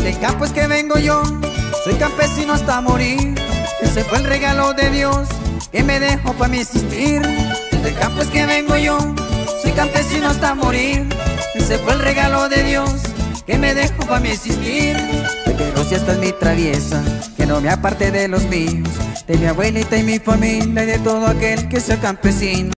Del campo es que vengo yo, soy campesino hasta morir. Ese fue el regalo de Dios que me dejó para mí existir. Del campo es que vengo yo, soy campesino hasta morir. Ese fue el regalo de Dios que me dejó para mí existir. Pero si esta es mi traviesa, que no me aparte de los míos, de mi abuelita y mi familia y de todo aquel que sea campesino.